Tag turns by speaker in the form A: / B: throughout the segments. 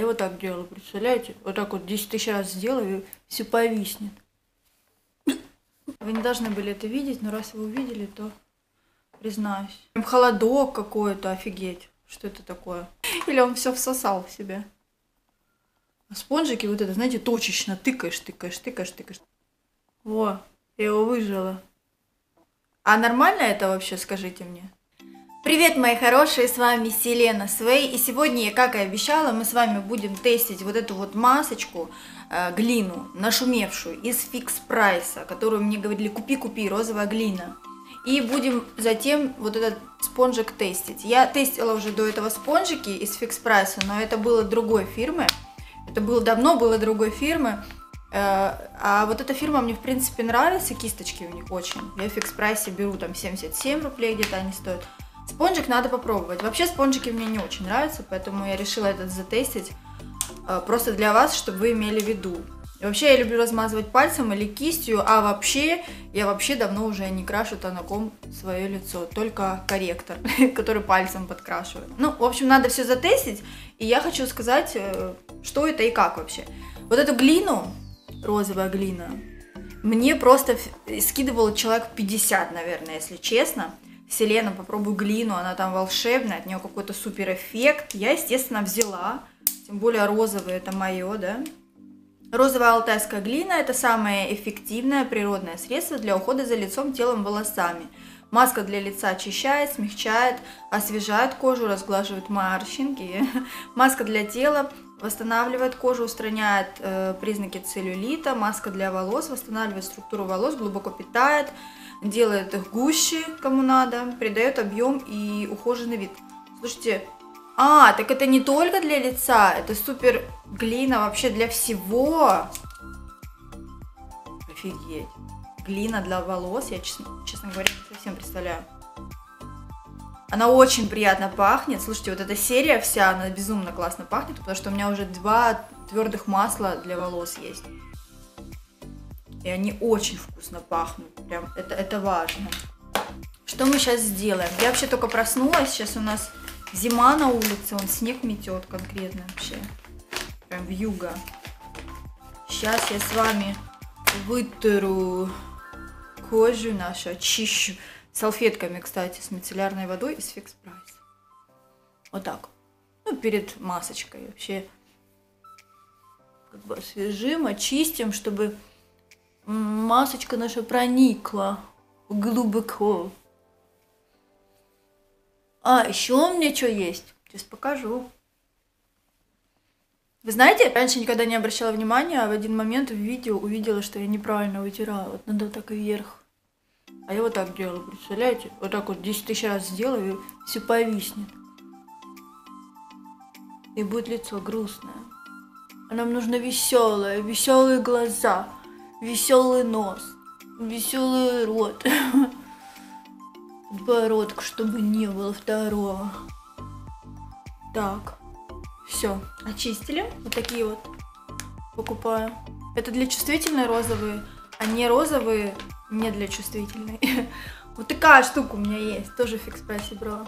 A: Я вот так делаю, представляете? Вот так вот 10 тысяч раз сделаю, и все повиснет. Вы не должны были это видеть, но раз вы увидели, то признаюсь. Прям холодок какой-то, офигеть. Что это такое? Или он все всосал в себя? А спонжики вот это, знаете, точечно тыкаешь. Во, я его выжила. А нормально это вообще, скажите мне? Привет, мои хорошие, с вами Селена Свей, и сегодня, как и обещала, мы с вами будем тестить вот эту вот масочку, глину, нашумевшую из Фикс Прайса, которую мне говорили, купи, розовая глина. И будем затем вот этот спонжик тестить. Я тестила уже до этого спонжики из Фикс Прайса, но это было другой фирмы, это было давно, было другой фирмы. А вот эта фирма мне в принципе нравится, кисточки у них очень. Я в Фикс Прайсе беру там 77 рублей где-то они стоят. Спонжик надо попробовать. Вообще спонжики мне не очень нравятся, поэтому я решила этот затестить просто для вас, чтобы вы имели в виду. И вообще я люблю размазывать пальцем или кистью, а вообще я давно уже не крашу тонаком свое лицо, только корректор, который пальцем подкрашивает. Ну, в общем, надо все затестить, и я хочу сказать, что это и как вообще. Вот эту глину, розовая глина, мне просто скидывал человек 50, наверное, если честно. Селена, попробуй глину, она там волшебная, от нее какой-то супер эффект. Я, естественно, взяла, тем более розовый, это мое, да. Розовая алтайская глина – это самое эффективное природное средство для ухода за лицом, телом, волосами. Маска для лица очищает, смягчает, освежает кожу, разглаживает морщинки. Маска для тела восстанавливает кожу, устраняет признаки целлюлита. Маска для волос восстанавливает структуру волос, глубоко питает, делает их гуще, кому надо, придает объем и ухоженный вид. Слушайте, так это не только для лица, это супер глина вообще для всего. Офигеть. Глина для волос, я, честно говоря, не совсем представляю. Она очень приятно пахнет. Слушайте, вот эта серия вся, она безумно классно пахнет, потому что у меня уже 2 твердых масла для волос есть. И они очень вкусно пахнут. Прям это важно. Что мы сейчас сделаем? Я вообще только проснулась. Сейчас у нас зима на улице. Он снег метет конкретно вообще. Прям вьюга. Сейчас я с вами вытру кожу нашу, очищу. Салфетками, кстати, с мицеллярной водой из Фикс Прайса. Вот так. Ну, перед масочкой вообще. Как бы освежим, очистим, чтобы масочка наша проникла глубоко. Еще у меня что есть? Сейчас покажу. Вы знаете, раньше никогда не обращала внимания, а в один момент в видео увидела, что я неправильно вытираю. Вот надо так вверх. А я вот так делаю, представляете? Вот так вот 10 тысяч раз сделаю, и все повиснет. И будет лицо грустное. А нам нужно веселое, веселые глаза. Веселый нос, веселый рот, подбородок, чтобы не было второго. Так, все, очистили. Вот такие вот покупаю. Это для чувствительной розовые, а не розовые не для чувствительной. Вот такая штука у меня есть, тоже в Фикс Прайсе брала.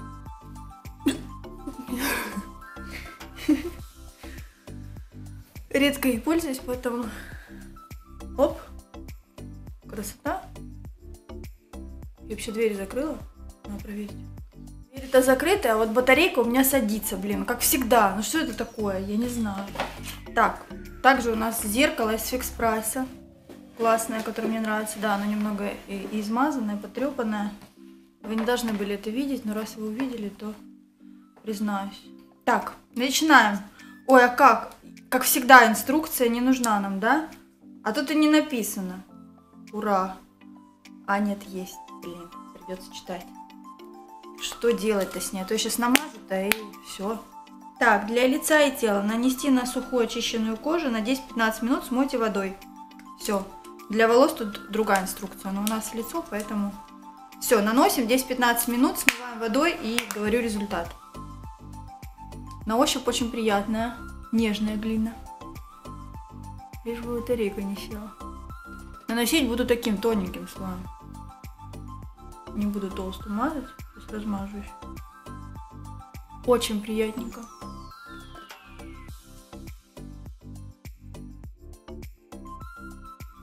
A: Редко ей пользуюсь, поэтому... Оп, красота. Я вообще дверь закрыла. Надо проверить. Дверь-то закрытая, а вот батарейка у меня садится, блин, как всегда. Ну что это такое? Я не знаю. Так, также у нас зеркало из Фикс Прайса. Классное, которое мне нравится. Да, оно немного измазанное, потрепанное. Вы не должны были это видеть, но раз вы увидели, то признаюсь. Так, начинаем. Ой, а как? Как всегда, инструкция не нужна нам, да? А тут и не написано. Ура. А нет, есть. Блин, придется читать. Что делать-то с ней? А то я сейчас намажу-то и все. Так, для лица и тела нанести на сухую очищенную кожу на 10-15 минут смойте водой. Все. Для волос тут другая инструкция, но у нас лицо, поэтому... Все, наносим 10-15 минут, смываем водой и говорю результат. На ощупь очень приятная, нежная глина. Лишь бы батарейка не села. Наносить буду таким тоненьким слоем. Не буду толсто мазать, сейчас размажу еще. Очень приятненько.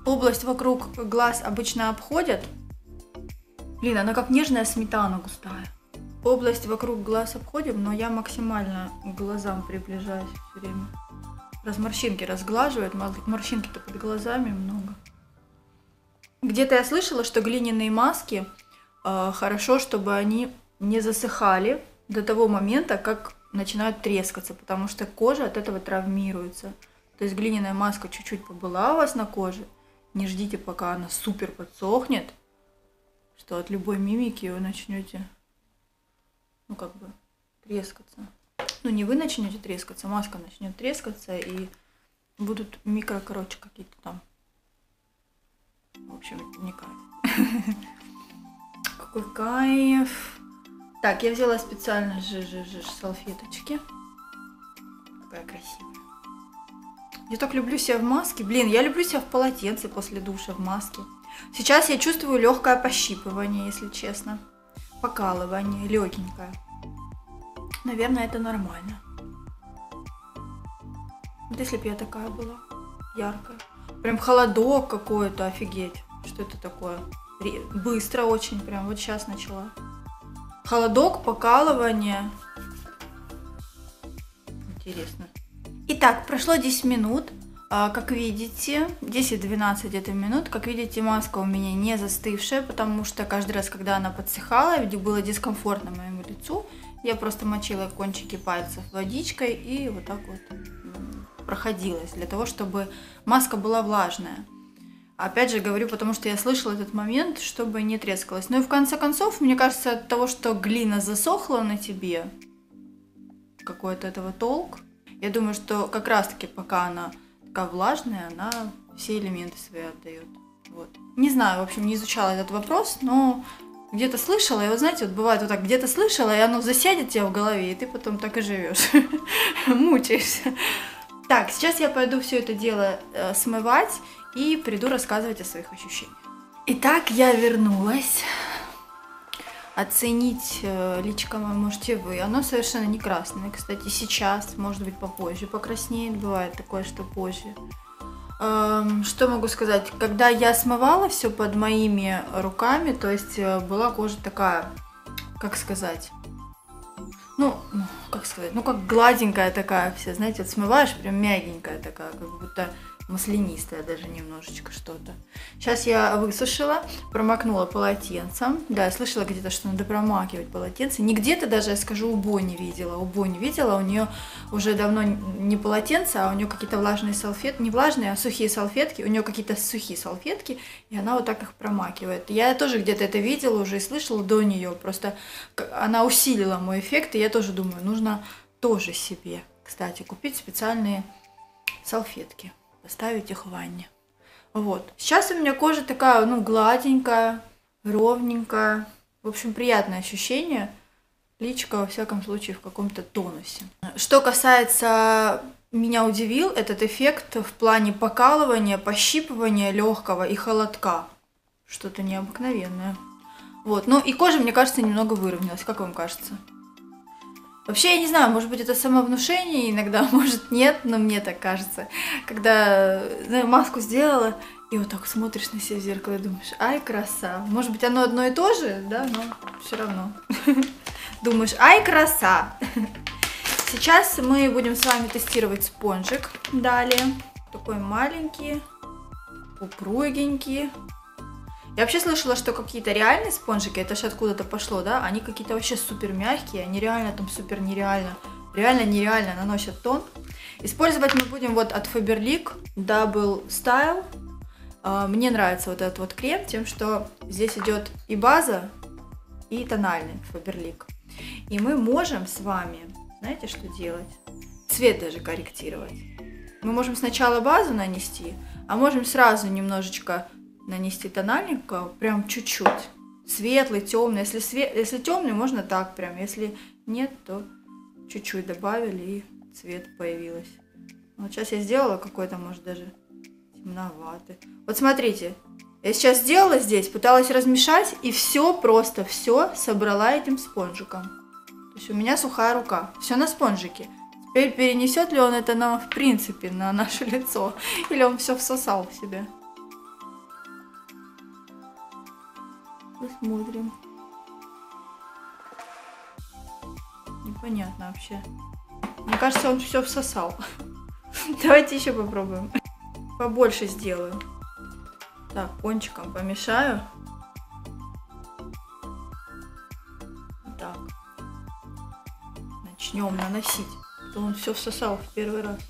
A: Область вокруг глаз обычно обходят. Блин, она как нежная сметана густая. Область вокруг глаз обходим, но я максимально к глазам приближаюсь все время. Раз морщинки разглаживают, морщинки-то под глазами много. Где-то я слышала, что глиняные маски хорошо, чтобы они не засыхали до того момента, как начинают трескаться, потому что кожа от этого травмируется. То есть глиняная маска чуть-чуть побыла у вас на коже, не ждите, пока она супер подсохнет, что от любой мимики вы начнете, ну как бы, трескаться. Ну не вы начнете трескаться, маска начнет трескаться и будут короче, какие-то там. В общем, это не кайф. Какой кайф. Так, я взяла специально салфеточки. Какая красивая. Я так люблю себя в маске. Блин, я люблю себя в полотенце после душа в маске. Сейчас я чувствую легкое пощипывание, если честно. Покалывание, легенькое. Наверное, это нормально. Вот если бы я такая была, яркая. Прям холодок какой-то, офигеть. Что это такое? Быстро очень, прям вот сейчас начала. Холодок, покалывание. Интересно. Итак, прошло 10 минут. Как видите, 10-12 где-то минут. Как видите, маска у меня не застывшая, потому что каждый раз, когда она подсыхала, было дискомфортно моему лицу. Я просто мочила кончики пальцев водичкой и вот так вот проходилась, для того, чтобы маска была влажная. Опять же говорю, потому что я слышала этот момент, чтобы не трескалась. Ну и в конце концов, мне кажется, от того, что глина засохла на тебе, какой-то этого толк. Я думаю, что как раз-таки пока она такая влажная, она все элементы свои отдает. Вот. Не знаю, в общем, не изучала этот вопрос, но где-то слышала, и вот знаете, вот бывает вот так, где-то слышала, и оно засядет тебе в голове, и ты потом так и живешь, мучаешься. Так, сейчас я пойду все это дело смывать и приду рассказывать о своих ощущениях. Итак, я вернулась. Оценить личико мое можете вы. Оно совершенно не красное. Кстати, сейчас, может быть, попозже покраснеет. Бывает такое, что позже. Что могу сказать? Когда я смывала все под моими руками, то есть была кожа такая, как сказать, ну, как гладенькая такая вся, знаете, вот смываешь, прям мягенькая такая, как будто маслянистая даже немножечко что-то. Сейчас я высушила, промокнула полотенцем. Да, я слышала где-то, что надо промакивать полотенце. Не где-то даже, я скажу, у Бонни видела. У Бонни видела, у нее уже давно не полотенце, а у нее какие-то влажные салфетки. Не влажные, а сухие салфетки. У нее какие-то сухие салфетки, и она вот так их промакивает. Я тоже где-то это видела уже и слышала до нее. Просто она усилила мой эффект, и я тоже думаю, нужно тоже себе, кстати, купить специальные салфетки. Поставить их в ванне. Вот. Сейчас у меня кожа такая, ну, гладенькая, ровненькая. В общем, приятное ощущение. Личико, во всяком случае, в каком-то тонусе. Что касается... Меня удивил этот эффект в плане покалывания, пощипывания легкого и холодка. Что-то необыкновенное. Вот. Ну, и кожа, мне кажется, немного выровнялась. Как вам кажется? Вообще, я не знаю, может быть, это самовнушение иногда, может, нет, но мне так кажется. Когда, знаю, маску сделала, и вот так смотришь на себя в зеркало и думаешь, ай, краса. Может быть, оно одно и то же, да, но все равно. Думаешь, ай, краса. Сейчас мы будем с вами тестировать спонжик далее. Такой маленький, упругенький. Я вообще слышала, что какие-то реальные спонжики, это же откуда-то пошло, да, они какие-то вообще супер мягкие, они реально там супер нереально, реально наносят тон. Использовать мы будем вот от Faberlic Double Style. Мне нравится вот этот вот крем тем, что здесь идет и база, и тональный Faberlic. И мы можем с вами, знаете, что делать? Цвет даже корректировать. Мы можем сначала базу нанести, а можем сразу немножечко нанести тональника, прям чуть-чуть. Светлый, темный. Если темный, можно так прям. Если нет, то чуть-чуть добавили и цвет появилось. Вот сейчас я сделала какой-то, может, даже темноватый. Вот смотрите, я сейчас сделала здесь, пыталась размешать, и все просто, все собрала этим спонжиком. То есть у меня сухая рука. Все на спонжике. Теперь перенесет ли он это нам, в принципе, на наше лицо? Или он все всосал в себя? Посмотрим. Непонятно вообще. Мне кажется, он все всосал. Давайте еще попробуем. Побольше сделаю. Так, кончиком помешаю. Так. Начнем наносить. А то он все всосал в первый раз.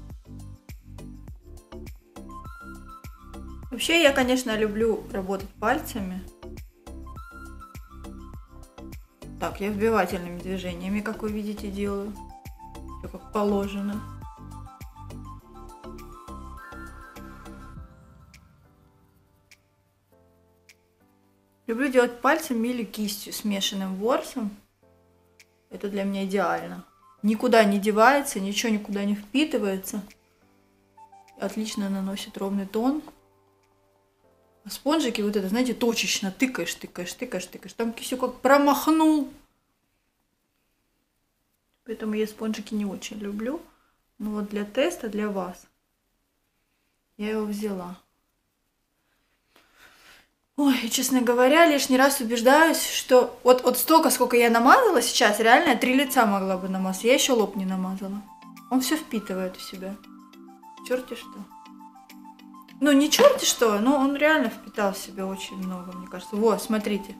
A: Вообще, я, конечно, люблю работать пальцами. Так, я вбивательными движениями, как вы видите, делаю. Все как положено. Люблю делать пальцем или кистью, смешанным ворсом. Это для меня идеально. Никуда не девается, ничего никуда не впитывается. Отлично наносит ровный тон. А спонжики вот это, знаете, точечно тыкаешь. Там все как промахнул. Поэтому я спонжики не очень люблю. Но вот для теста, для вас, я его взяла. Ой, и, честно говоря, лишний раз убеждаюсь, что вот столько, сколько я намазала сейчас, реально 3 лица могла бы намазать. Я еще лоб не намазала. Он все впитывает в себя. Черти что. Ну, не черти что, но он реально впитал в себя очень много, мне кажется. Во, смотрите.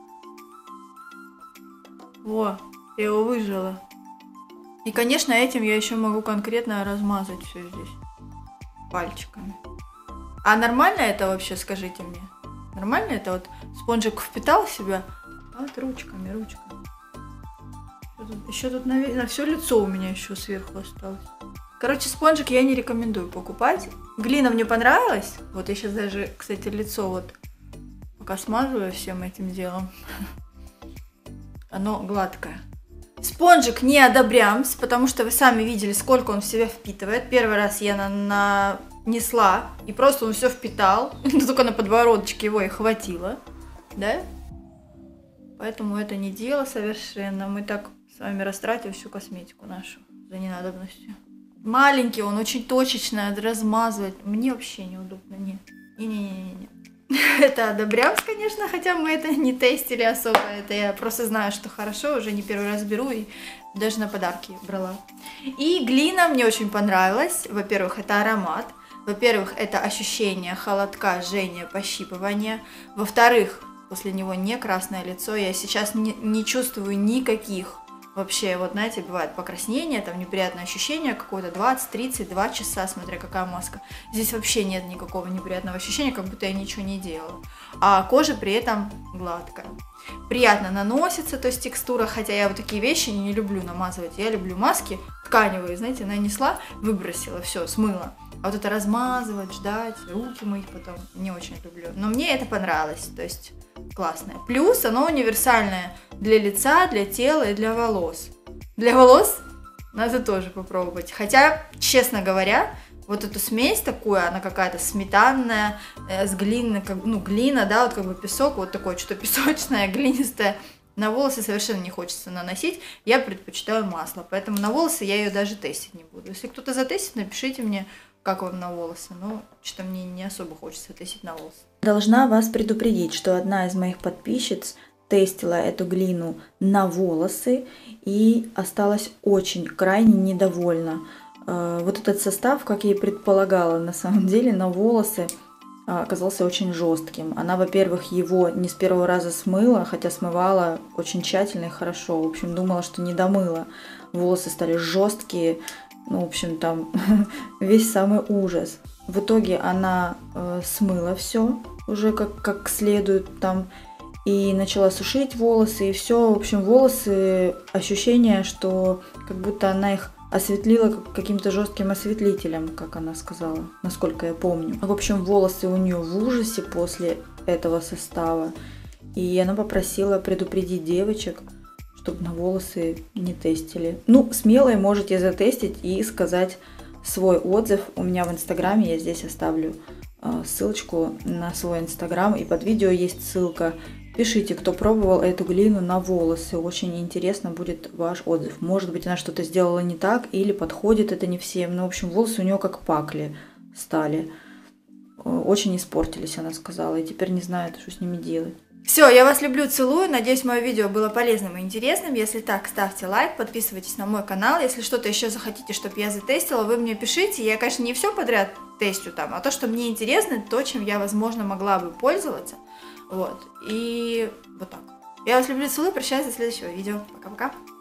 A: Во, я его выжила. И, конечно, этим я еще могу конкретно размазать все здесь. Пальчиками. А нормально это вообще, скажите мне? Нормально это вот спонжик впитал в себя? А вот ручками. Еще тут на все лицо у меня еще сверху осталось. Короче, спонжик я не рекомендую покупать. Глина мне понравилась. Вот я сейчас даже, кстати, лицо вот пока смазываю всем этим делом. Оно гладкое. Спонжик не одобрям, потому что вы сами видели, сколько он в себя впитывает. Первый раз я нанесла, и просто он все впитал. Только на подбородочке его и хватило. Да? Поэтому это не дело совершенно. Мы так с вами растратим всю косметику нашу за ненадобностью. Маленький он, очень точечно размазывать. Мне вообще неудобно. Не. Это одобрямс, конечно, хотя мы это не тестили особо. Это я просто знаю, что хорошо, уже не первый раз беру и даже на подарки брала. И глина мне очень понравилась. Во-первых, это аромат. Во-первых, это ощущение холодка, жжения, пощипывания. Во-вторых, после него не красное лицо. Я сейчас не чувствую никаких вообще, вот знаете, бывает покраснение, там неприятное ощущение какое-то 20-32 часа, смотря какая маска. Здесь вообще нет никакого неприятного ощущения, как будто я ничего не делала. А кожа при этом гладкая. Приятно наносится, то есть текстура, хотя я вот такие вещи не люблю намазывать. Я люблю маски тканевые, знаете, нанесла, выбросила, все, смыла. А вот это размазывать, ждать, руки мыть потом, не очень люблю. Но мне это понравилось, то есть классное. Плюс оно универсальное для лица, для тела и для волос. Для волос надо тоже попробовать. Хотя, честно говоря, вот эту смесь такую, она какая-то сметанная, с глиной, глина, да, вот как бы песок, вот такое что-то песочное, глинистое. На волосы совершенно не хочется наносить, я предпочитаю масло, поэтому на волосы я ее даже тестить не буду. Если кто-то затестит, напишите мне, как вам на волосы, но что-то мне не особо хочется тестить на волосы.
B: Должна вас предупредить, что одна из моих подписчиц тестила эту глину на волосы и осталась очень крайне недовольна. Вот этот состав, как я и предполагала, на самом деле на волосы оказался очень жестким. Она, во-первых, его не с первого раза смыла, хотя смывала очень тщательно и хорошо. В общем, думала, что не домыла. Волосы стали жесткие. Ну, в общем, там весь самый ужас. В итоге она смыла все уже как следует там и начала сушить волосы, и все. В общем, волосы, ощущение, что как будто она их осветлила каким-то жестким осветлителем, как она сказала, насколько я помню. В общем, волосы у нее в ужасе после этого состава. И она попросила предупредить девочек, чтобы на волосы не тестили. Ну, смело можете затестить и сказать свой отзыв. У меня в инстаграме, я здесь оставлю ссылочку на свой инстаграм, и под видео есть ссылка. Пишите, кто пробовал эту глину на волосы. Очень интересно будет ваш отзыв. Может быть, она что-то сделала не так, или подходит это не всем. Ну, в общем, волосы у нее как пакли стали. Очень испортились, она сказала, и теперь не знает, что с ними делать.
A: Все, я вас люблю, целую. Надеюсь, мое видео было полезным и интересным. Если так, ставьте лайк, подписывайтесь на мой канал. Если что-то еще захотите, чтобы я затестила, вы мне пишите. Я, конечно, не все подряд тестю там, а то, что мне интересно, то, чем я, возможно, могла бы пользоваться. Вот. И вот так. Я вас люблю, целую. Прощаюсь до следующего видео. Пока-пока.